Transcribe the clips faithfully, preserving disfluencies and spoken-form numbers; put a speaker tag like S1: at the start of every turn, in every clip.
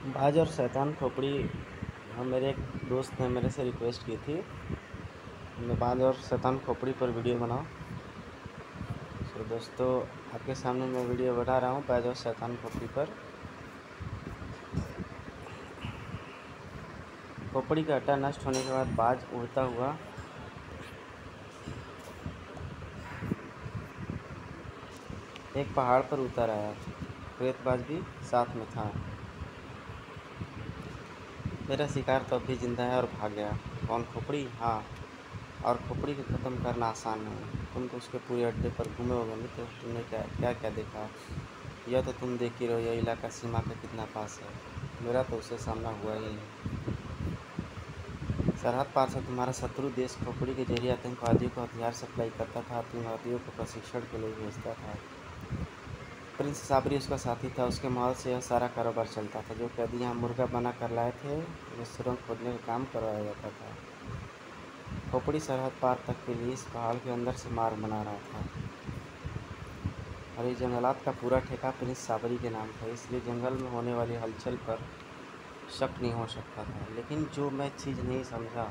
S1: बाज और शैतान खोपड़ी। हाँ, मेरे एक दोस्त ने मेरे से रिक्वेस्ट की थी मैं बाज और शैतान खोपड़ी पर वीडियो बनाऊं। तो दोस्तों, आपके सामने मैं वीडियो बना रहा हूं बाज और शैतान खोपड़ी पर। खोपड़ी का अड्डा नष्ट होने के बाद बाज उड़ता हुआ एक पहाड़ पर उतर आया। प्रेतबाज भी साथ में था। मेरा शिकार तो अब भी जिंदा है और भाग गया। कौन? खोपड़ी? हाँ। और खोपड़ी को ख़त्म करना आसान नहीं। तुम तो उसके पूरे अड्डे पर घूमे होगे मित्र। तुमने क्या क्या क्या देखा? यह तो तुम देख ही रहो, यह इलाका सीमा का कितना पास है। मेरा तो उससे सामना हुआ ही नहीं। सरहद पार से तुम्हारा शत्रु देश खोपड़ी के जरिए आतंकवादियों को हथियार सप्लाई करता था, आतंकवादियों को प्रशिक्षण के लिए भेजता था। प्रिंस साबरी उसका साथी था। उसके महल से यह सारा कारोबार चलता था। जो कैदी यहाँ मुर्गा बना कर लाए थे, उन्हें सुरंग खोदने का काम करवाया जाता था। खोपड़ी सरहद पार तक के लिए इस पहाड़ के अंदर से मार्ग बना रहा था, और इस जंगलात का पूरा ठेका प्रिंस साबरी के नाम था। इसलिए जंगल में होने वाली हलचल पर शक नहीं हो सकता था। लेकिन जो मैं चीज़ नहीं समझा,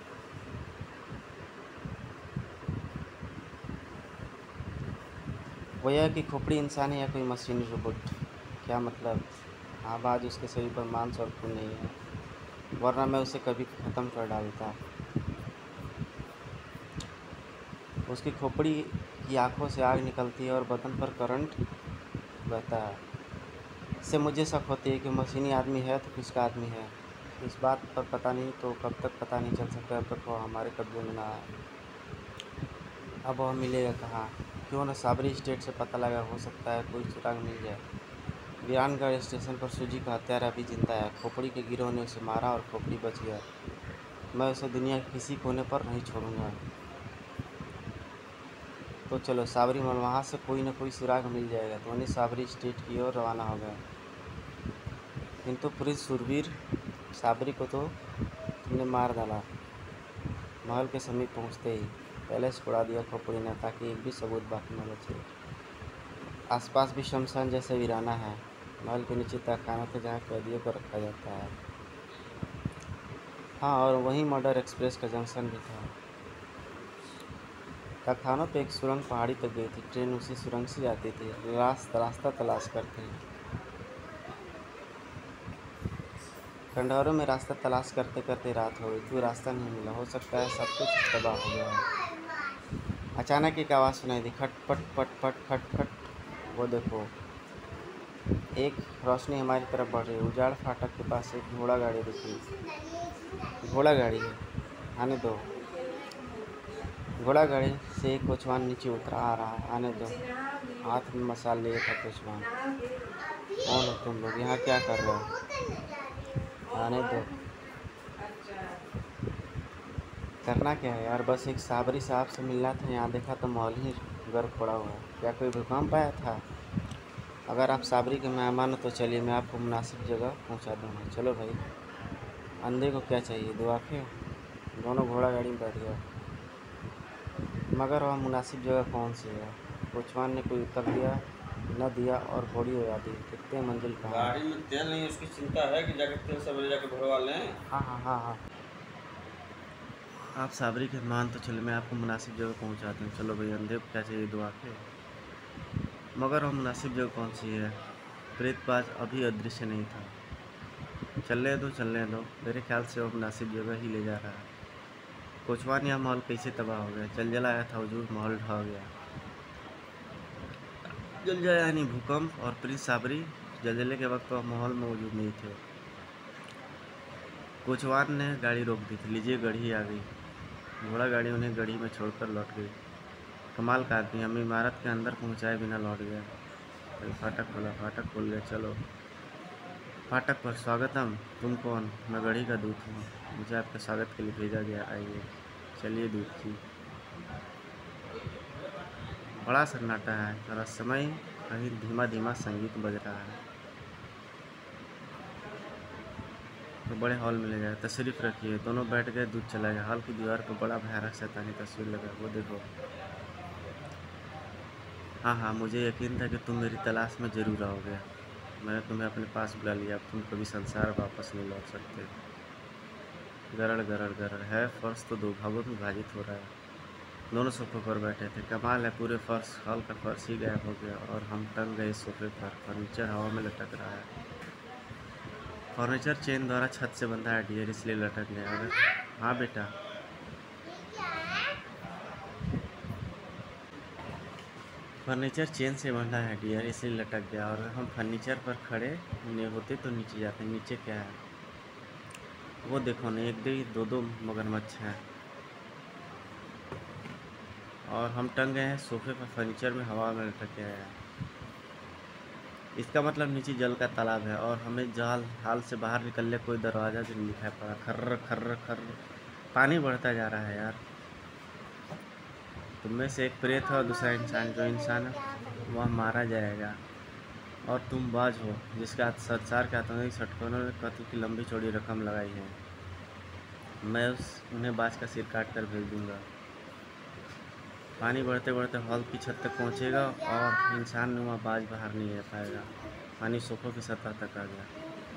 S1: वो यह कि खोपड़ी इंसान है या कोई मशीनी रोबोट। क्या मतलब? हाँ, बाज उसके शरीर पर मांस और खून नहीं है, वरना मैं उसे कभी ख़त्म कर डालता। उसकी खोपड़ी की आंखों से आग निकलती है और बदन पर करंट बहता है। इससे मुझे शक होती है कि मशीनी आदमी है तो किसका आदमी है। इस बात पर पता नहीं तो कब तक पता नहीं चल सकता, जब तक वो हमारे कब्जे में ना आए। अब वह मिलेगा कहाँ? क्यों न साबरी स्टेट से पता लगा, हो सकता है कोई सुराग मिल जाए। वीरानगढ़ स्टेशन पर सूजी का हत्यारा अभी जिंदा है। खोपड़ी के गिरोह ने उसे मारा और खोपड़ी बच गया। मैं उसे दुनिया के किसी कोने पर नहीं छोड़ूंगा। तो चलो साबरी मल, वहाँ से कोई न कोई सुराग मिल जाएगा। धोनी साबरी स्टेट की ओर रवाना हो गया। किंतु प्रिंस सुरवीर साबरी को तो तुमने मार डाला। महल के समीप पहुंचते ही पैलेस उड़ा दिया खोपड़ी ने, ताकि एक भी सबूत बाकी न बचे। आसपास भी शमशान जैसे वीराना है। महल के नीचे तहखाना थे जहाँ कैदियों को रखा जाता है। हाँ, और वहीं मर्डर एक्सप्रेस का जंक्शन भी था। तहखानों पे एक सुरंग पहाड़ी तक गई थी। ट्रेन उसी सुरंग से जाती थी। रास्ता रास्ता तलाश करते हैं। खंडहरों में रास्ता तलाश करते करते रात हो गई। कोई रास्ता नहीं मिला। हो सकता है सब कुछ तबाह हो गया हो। अचानक एक आवाज़ सुनाई दी, खट पट पट पट खट खट। वो देखो, एक रोशनी हमारी तरफ बढ़ रही है। उजाड़ फाटक के पास एक घोड़ा गाड़ी रुकी। घोड़ा गाड़ी है, आने दो। घोड़ा गाड़ी से एक कोचवान नीचे उतरा आ रहा है। आने दो। हाथ में मसाल लिए था कोचवान। कौन हो तुम लोग? यहाँ क्या कर रहे हो? आने दो। करना क्या है यार? बस एक साबरी साहब से मिलना था। यहाँ देखा तो माहौल ही गर्व पड़ा हुआ है। क्या कोई भूकंप आया था? अगर आप साबरी के मेहमान हो तो चलिए, मैं आपको मुनासिब जगह पहुँचा दूँगा। चलो भाई। अंधे को क्या चाहिए, दो आँखें? दोनों घोड़ा गाड़ी में बैठ गए। मगर वह मुनासिब जगह कौन सी है? कोचवान ने कोई उत्तर दिया न दिया और घोड़ी उड़ा दी। कितने मंजिल कहाँ?
S2: गाड़ी में तेल नहीं, उसकी चिंता है कि जाके तेल सवेरे जाके भरवा लें।
S1: हाँ हाँ हाँ हाँ। आप साबरी के मान तो चले, मैं आपको मुनासिब जगह पहुंचाता हूँ। चलो भाई, अंधे को क्या चाहिए, दो आँखें? मगर वह मुनासिब जगह कौन सी है? प्रेतबाज अभी अदृश्य नहीं था। चलने दो चलने दो, मेरे ख्याल से वह मुनासिब जगह ही ले जा रहा है। कोचवान, यह माहौल कैसे तबाह हो गया? जल जलाया था हुजूर, माहौल ढह गया। जल जाया यानी भूकंप। और प्रिंस साबरी जलजले के वक्त वह माहौल में मौजूद नहीं थे। कोचवान ने गाड़ी रोक दी थी। लीजिए, गढ़ी आ गई। घोड़ा गाड़ी उन्हें गढ़ी में छोड़कर लौट गई। कमाल का आदमी, हमें इमारत के अंदर पहुंचाए बिना लौट गया। फिर फाटक खोला, फाटक खोल गया। चलो फाटक पर। स्वागतम। तुम कौन? मैं गढ़ी का दूत हूँ, मुझे आपके स्वागत के लिए भेजा गया। आइए। चलिए दूत जी। बड़ा सन्नाटा है और इस समय कहीं धीमा धीमा संगीत बज रहा है। तो बड़े हॉल में ले गए। तशरीफ़ रखिए। दोनों बैठ गए। दूध चला गया। हॉल की दीवार पर बड़ा भयानक शैतानी तस्वीर लगा। वो देखो। हाँ हाँ, मुझे यकीन था कि तुम मेरी तलाश में ज़रूर आओगे। मैंने तुम्हें अपने पास बुला लिया, अब तुम कभी संसार वापस नहीं लौट सकते। गरड़ गरड़ गरड़ है, फर्श तो दो भागों में विभाजित हो रहा है। दोनों सोफे पर बैठे थे। कमाल है, पूरे फर्श हॉल का फर्श ही गायब हो गया और हम टंग गए सोफे पर। फर्नीचर हवा में लटक रहा है। फर्नीचर चेन द्वारा छत से बंधा है डियर, इसलिए लटक गया। अगर हाँ बेटा, फर्नीचर चेन से बंधा है डियर, इसलिए लटक गया। और हम फर्नीचर पर खड़े नहीं होते तो नीचे जाते। नीचे क्या है? वो देखो ना, एक दो दो दो मगरमच्छ हैं और हम टंग गए हैं सोफे पर। फर्नीचर में हवा में लटक गया है। इसका मतलब नीचे जल का तालाब है और हमें जाल हाल से बाहर निकलने कोई दरवाज़ा भी नहीं दिखाई पड़ा। खर्र खर्र खर्र पानी बढ़ता जा रहा है यार। तुम में से एक प्रेत है और दूसरा इंसान। जो इंसान है वह मारा जाएगा और तुम बाज हो जिसका संसार के आतंकी षटकोणों ने कत्ल की लंबी चौड़ी रकम लगाई है। मैं उस उन्हें बाज का सिर काट कर भेज दूंगा। पानी बढ़ते बढ़ते हॉल की छत तक पहुंचेगा और इंसान नुमा बाज बाहर नहीं आ पाएगा। पानी सोफों की सतह तक आ गया।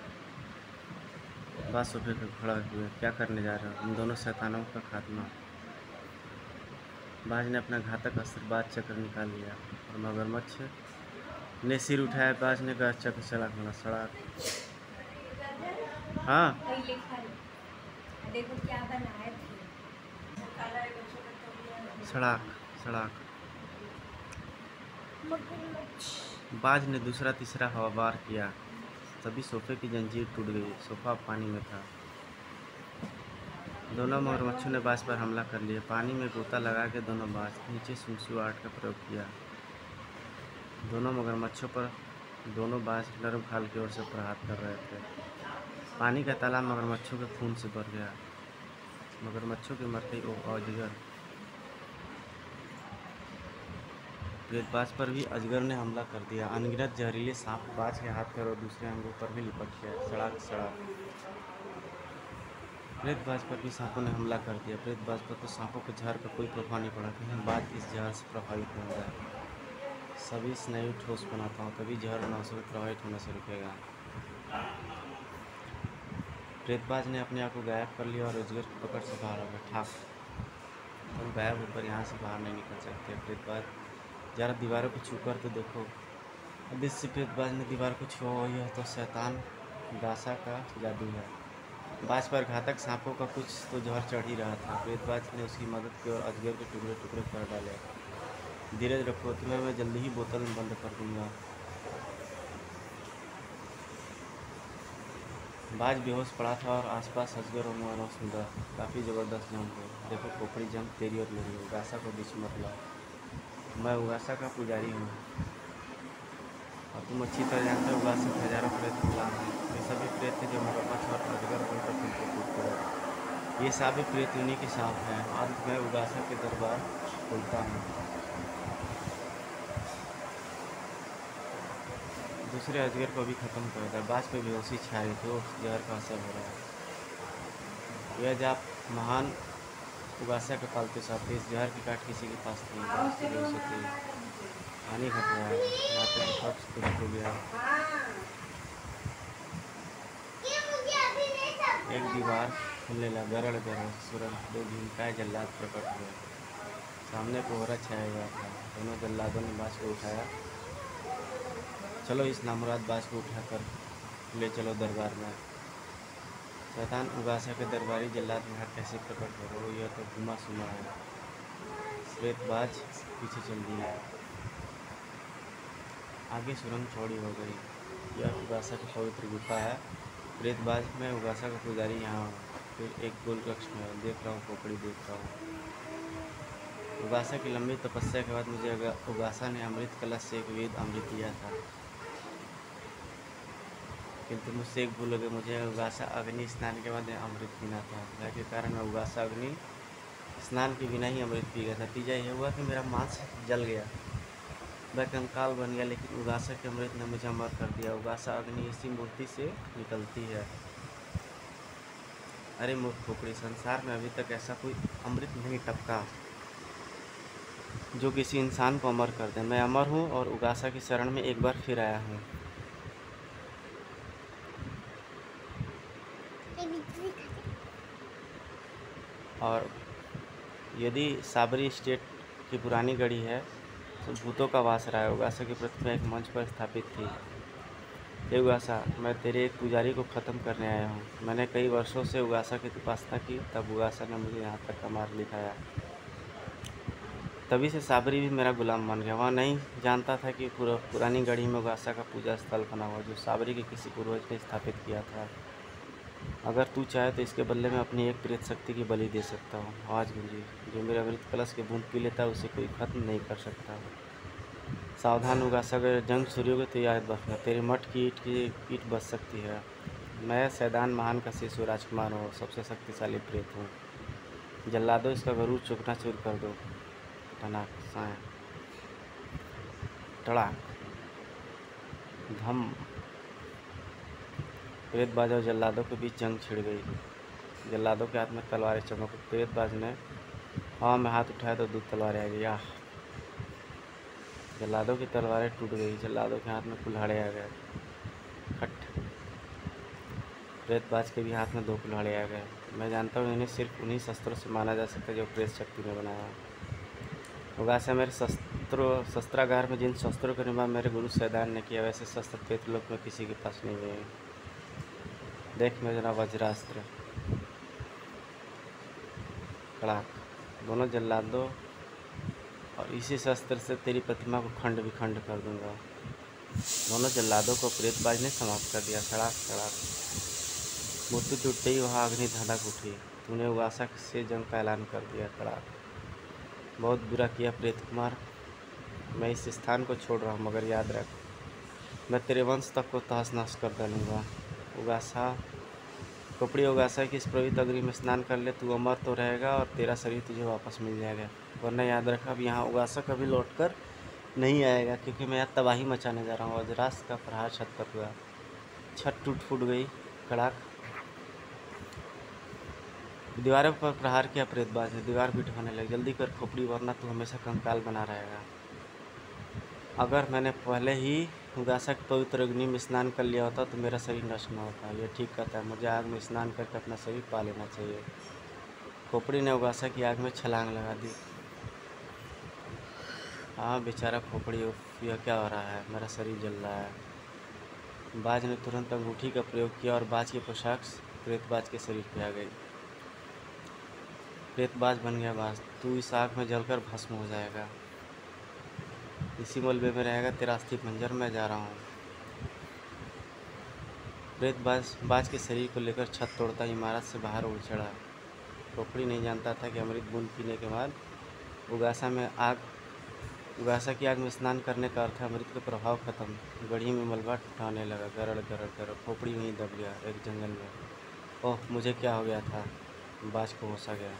S1: बाज सोफे पर खड़ा हुए, क्या करने जा रहे हो? इन दोनों शैतानों का खात्मा। बाज ने अपना घातक अस्त्र बाज चक्र निकाल लिया और मगरमच्छ ने सिर उठाया। बाज ने कहा, चक्र चला खोला। सड़क। हाँ,
S3: देखो क्या बनाए थे।
S1: सड़ाक सड़ाक। बाज ने दूसरा तीसरा हवाबार किया। तभी सोफे की जंजीर टूट गई। सोफा पानी में था। दोनों मगरमच्छों ने बाज पर हमला कर लिया। पानी में गोता लगा के दोनों बाज नीचे सुमसुआहट का प्रयोग किया। दोनों मगरमच्छों पर दोनों बाज नरम खाल की ओर से प्रहार कर रहे थे। पानी का तालाब मगरमच्छों के खून से भर गया। मगरमच्छों के मरते ओ अजगर। प्रेतबाज पर भी अजगर ने हमला कर दिया। अनगिनत जहरीले सांप बाज के हाथ पर और दूसरे अंगों पर भी लिपट गए। सड़ाक सड़ाक। प्रेतबाज पर भी सांपों ने हमला कर दिया। प्रेतबाज पर तो सांपों के जहर का कोई प्रभाव नहीं पड़ा। कहीं बाज इस जहर से प्रभावित नहीं हो जाए। सभी स्नायु ठोस बनाता हूँ, तभी जहर नसों में प्रभावित होने से रुकेगा। प्रेतबाज ने अपने आप को गायब कर लिया और अजगर की पकड़ से बाहर आ गया। ठाक, तुम गायब होकर यहाँ से बाहर नहीं निकल सकते। प्रेतबाज, जरा दीवारों को छू कर तो देखो। अब से प्रेतबाज ने दीवार को छुआ। यह तो शैतान दासा का जादू है। बाज पर घातक सांपों का कुछ तो जहर चढ़ ही रहा था। प्रेतबाज ने उसकी मदद की और अजगर के टुकड़े टुकड़े कर डाले। धीरज रखो, तुम्हें मैं जल्दी ही बोतल में बंद कर दूंगा। बाज बेहोश पड़ा था और आसपास अजगर और मानव सुंदर काफ़ी ज़बरदस्त जंग हुए। देखो खोपड़ी जंग तेरी और मेरी। उगासा को बीच मत लाओ। मैं उगासा का पुजारी हूँ और तुम अच्छी तरह जानते हो उगासा के हजारों प्रेत गुलाम हैं। ये सभी प्रेत थे जो मगरमच्छ और अजगर बनकर तुमको कूद पड़े। ये सभी प्रेत उन्हीं के सांप हैं। अंत में उगासा के दरबार खोलता हूँ। दूसरे अजगर को भी खत्म कर दिया। बाज पे बेहोशी छा रही थी। जहर का असर हो रहा है। यह जाप महान उगासा के पालतू साथी। इस जहर की काट किसी के पास नहीं। बाज की बेहोश होती पानी घट रहा है। यहाँ पे फर्श टूट हो गया। एक दीवार खुलने लगा। गरड़ गरड़ सुरन दो भीमकाय जल्लाद प्रकट हुए। सामने कोहरा छाया हुआ था। दोनों जल्लादों ने बाज को उठाया। चलो इस नामुराद बाज को उठाकर ले चलो दरबार में। शैतान उगासा के दरबारी जल्लाद यहाँ कैसे प्रकट हो रहे? यह तो गुमा सुमा है। प्रेतबाज पीछे चल दिया। आगे सुरंग चौड़ी हो गई। यह उगासा की पवित्र गुफा है। प्रेतबाज में उगासा का पुजारी यहाँ हूँ। फिर एक गोल कक्ष में देख रहा हूँ, खोपड़ी देख रहा हूँ। उगासा की लंबी तपस्या के बाद मुझे उगासा ने अमृत कलश से एक वेद अमृत दिया था, किंतु मुझसे एक भूल हो गई। मुझे उगासा अग्नि स्नान के बाद अमृत पीना था, जिसके कारण मैं उगासा अग्नि स्नान के बिना ही अमृत पी गया था। तीजा यह हुआ कि मेरा मांस जल गया, मैं कंकाल बन गया, लेकिन उगासा के अमृत ने मुझे अमर कर दिया। उगासा अग्नि इसी मूर्ति से निकलती है। अरे मूर्ख खोपड़ी, संसार में अभी तक ऐसा कोई अमृत नहीं टपका जो किसी इंसान को अमर कर दे। मैं अमर हूँ और उगासा की शरण में एक बार फिर आया हूँ। और यदि साबरी स्टेट की पुरानी गढ़ी है तो भूतों का वास रहा है। उगासा की प्रतिमा एक मंच पर स्थापित थी। हे उगासा, मैं तेरे एक पुजारी को ख़त्म करने आया हूँ। मैंने कई वर्षों से उगासा की उपासना की, तब उगासा ने मुझे यहाँ तक का मार्ग दिखाया। तभी से साबरी भी मेरा गुलाम बन गया। वह नहीं जानता था कि पूरा पुरानी गढ़ी में उगासा का पूजा स्थल बना हुआ, जो साबरी के किसी पूर्वज ने स्थापित किया था। अगर तू चाहे तो इसके बदले में अपनी एक प्रेत शक्ति की बलि दे सकता हूँ। आवाज़ गूंजी, जो मेरे अमृत कलश के बूंद पी लेता है उसे कोई खत्म नहीं कर सकता। सावधान उगासा, अगर जंग शुरू हो गई तो याद रखना, तेरे मठ की ईंट की ईंट बच सकती है। मैं सैदान महान का शिशु राजकुमार हूँ, सबसे शक्तिशाली प्रेत हूँ। जला दो, इसका गरूर चूकना चूर कर दो। टनाक साए टड़ाक धम। प्रेतबाज और जल्लादों के बीच जंग छिड़ गई। जल्लादों के हाथ में तलवारें चमक। प्रेतबाज ने हवा में हाथ उठाया तो दो तलवारें आ गई। आह! जल्लादों की तलवारें टूट गई। जल्लादों के हाथ में कुल्हाड़े आ गए। खट! प्रेतबाज के भी हाथ में दो कुल्हाड़े आ गए। मैं जानता हूँ इन्हें सिर्फ उन्हीं शस्त्रों से माना जा सकता है जो प्रेत शक्ति ने बनाया। उगासा, मेरे शस्त्रों शस्त्रागार में जिन शस्त्रों का निर्माण मेरे गुरु सैदान ने किया, वैसे शस्त्र प्रेतलोक में किसी के पास नहीं है। देख मेरा वज्रास्त्र। कड़ाक! दोनों जल्लादों और इसी शस्त्र से तेरी प्रतिमा को खंड विखंड कर दूंगा। दोनों जल्लादों को प्रेतबाज ने समाप्त कर दिया। सड़ाक सड़ाक। मूर्ति टूटते ही वहाँ अग्नि धधक उठी। तूने उगासा से जंग का ऐलान कर दिया। कड़ाक! बहुत बुरा किया प्रेत कुमार, मैं इस स्थान को छोड़ रहा हूँ, मगर याद रख, मैं तेरे वंश तक को तहस नहस कर डालूंगा। उगासा, खोपड़ी उगासा की इस पवित्र अग्नि में स्नान कर ले, तू अमर तो रहेगा और तेरा शरीर तुझे वापस मिल जाएगा। वरना याद रखा, अब यहाँ उगासा कभी लौट कर नहीं आएगा, क्योंकि मैं यहाँ तबाही मचाने जा रहा हूँ। वज्रास्त्र का प्रहार छत पर हुआ। छत टूट फूट गई। कड़ाक! दीवारों पर प्रहार किया प्रेतबाज ने। दीवार भी ढहने लगी। जल्दी कर खोपड़ी, वरना तू हमेशा कंकाल बना रहेगा। अगर मैंने पहले ही उगासा की पवित्र अग्नि में स्नान कर लिया होता तो मेरा शरीर नष्ट न होता। यह ठीक कहता है, मुझे आग में स्नान करके अपना शरीर पा लेना चाहिए। खोपड़ी ने उगासा की आग में छलांग लगा दी। हाँ बेचारा खोपड़ी, उफ, यह क्या हो रहा है, मेरा शरीर जल रहा है। बाज ने तुरंत अंगूठी का प्रयोग किया और बाज की पोशाक प्रेतबाज के शरीर पर आ गई। प्रेतबाज बन गया बाज, तू इस आग में जलकर भस्म हो जाएगा। इसी मलबे में रहेगा तेरा अस्थि पंजर। मैं जा रहा हूँ। प्रेतबाज बाज के शरीर को लेकर छत तोड़ता इमारत से बाहर उड़ चढ़ा। खोपड़ी नहीं जानता था कि अमृत बूंद पीने के बाद उगासा में आग उगासा की आग में स्नान करने का अर्थ है अमृत का प्रभाव खत्म। गढ़ी में मलबा उठाने लगा। गरड़ गरड़ गरड़। खोपड़ी वहीं दब गया एक जंगल में। ओह, मुझे क्या हो गया था। बाज को होशा गया।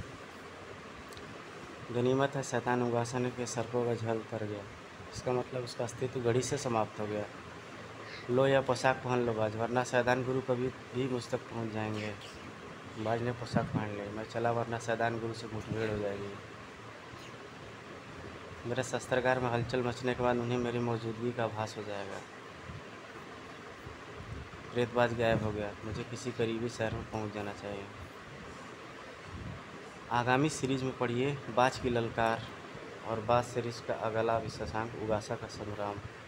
S1: गनीमत है शैतान उगासा ने के सर्पों का झल उतर गया। इसका मतलब उसका अस्तित्व गढ़ी से समाप्त हो गया। लो यह पोशाक पहन लो बाज, वरना सैदान गुरु कभी भी मुझ तक पहुँच जाएंगे। बाज ने पोशाक पहन ली। मैं चला, वरना सैदान गुरु से मुठभेड़ हो जाएगी। मेरे शस्त्रागार में हलचल मचने के बाद उन्हें मेरी मौजूदगी का आभास हो जाएगा। प्रेतबाज गायब हो गया। मुझे किसी करीबी शहर में पहुंच जाना चाहिए। आगामी सीरीज में पढ़िए बाज की ललकार और बाज सीरीज का अगला विशेषांक उगासा का संग्राम।